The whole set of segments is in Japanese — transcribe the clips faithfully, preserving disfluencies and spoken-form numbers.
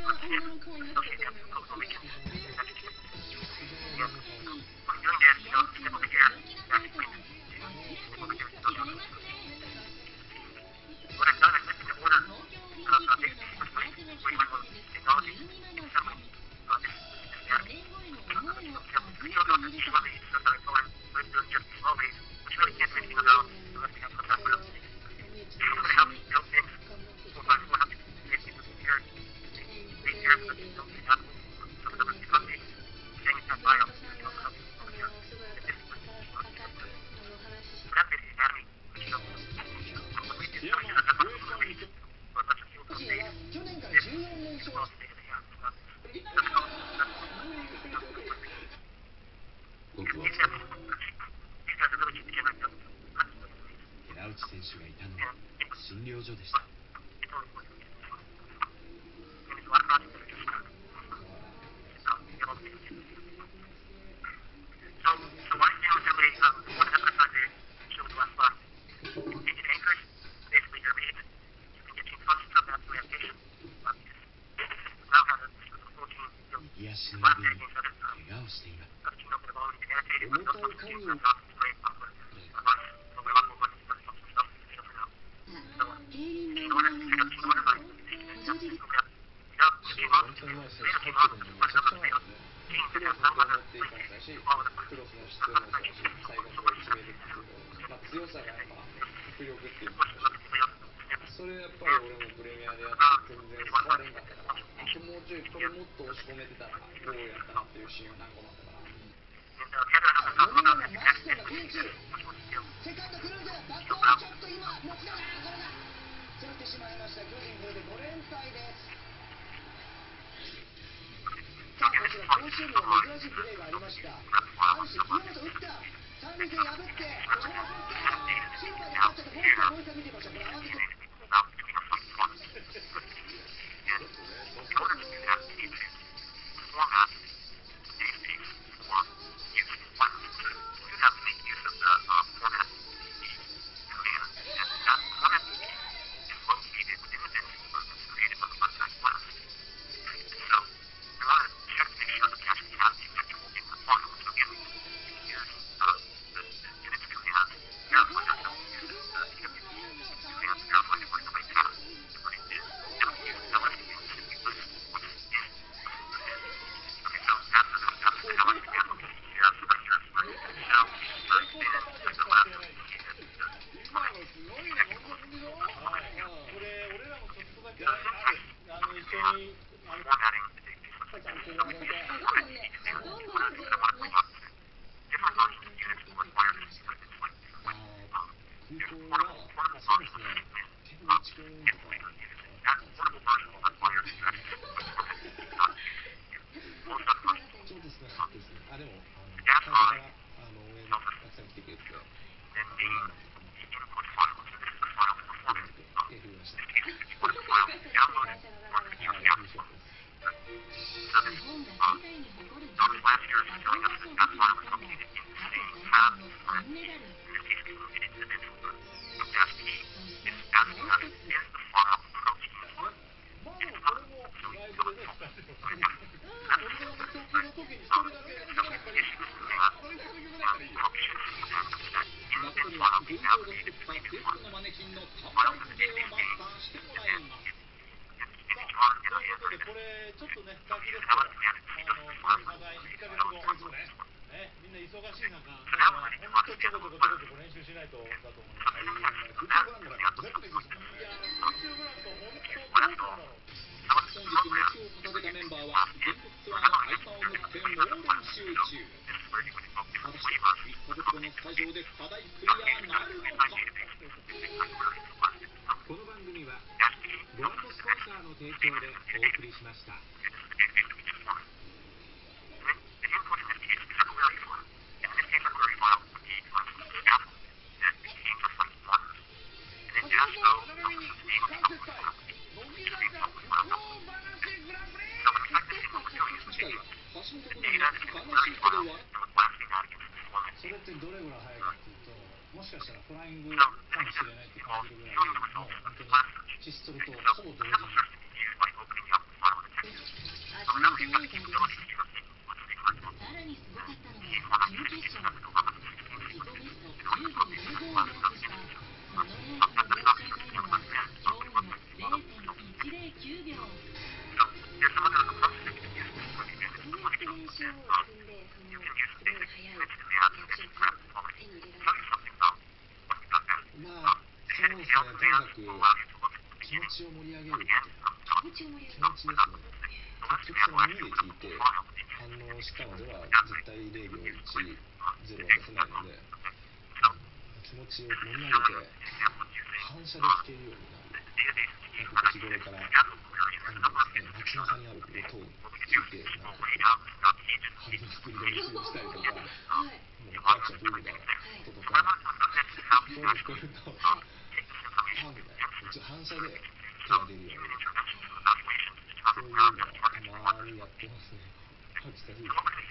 選トライがありました。さらにすごかったのが準決勝。自己ベストじゅうごびょうごをマークしたそのレースのリアクションタイムは驚異の ゼロてんいちゼロきゅうびょう。 どうやって練習を積んで、そのすごい速いリアクションタイムが手に入れられるんですか？ まあそうですね、とにかく気持ちを盛り上げること、 気持ちを盛り上気げる。 持ちですね。結局その耳で聞いて反応したのでは絶対れいびょういち、ゼロは出せないので、うん、気持ちを盛り上げて反射で聞けるようになる。なんか日頃からなんですね、街中にある音を聞いてなんかこう反応する練習をしたりとか、 はい。 もうクラクションブーみたいな音とか、そういうの聞こえると、 はい。 あみたいな、一応反射で手が出るように、そういうのをたまにやってますね。恥ずかしいです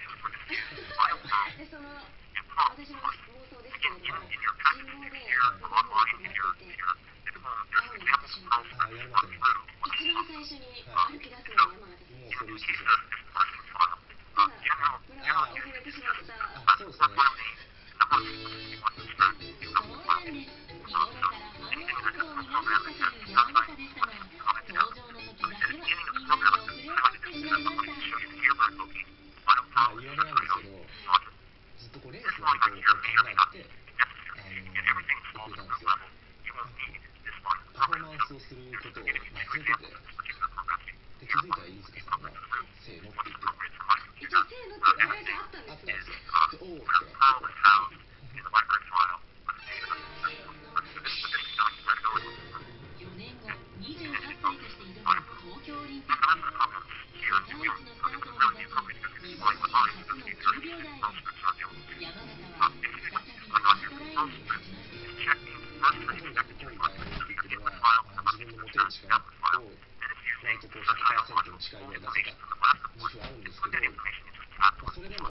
で、その、私の妄想ですけれども、信号で横断歩道を待ってて、青になった瞬間、 ああ、やりませんね。 一番最初に歩き出すのが山形選手。 もうそれ意識してます。 ただ、これは遅れてしまった。 あ、そうですね。 そうなんです。日頃から反応速度を磨いてきたという山形でしたが、登場の時だけはみんなに遅れをとってしまいました。 まあ言い訳なんですけど、ずっとこうレースのことを考えて、あのー、遅れたんですよ。パフォーマンスをすることを忘れてて、で気づいたら飯塚さんがせーのって言ってた。 一応せーのって最初あったんあっですね。 たんですよ。で、おーってなって。 よねんご、にじゅうはっさいとして挑む東京オリンピック。世界一のスタートを目指し、日本人初のきゅうびょうだいへ。山形は再びスタートラインに立ちます。 とにかく今回のオリンピックでは、あの自分の持てる力を割とこうひゃくパーセントの力ぐらい出せた自負はあるんですけど、まあ、それでも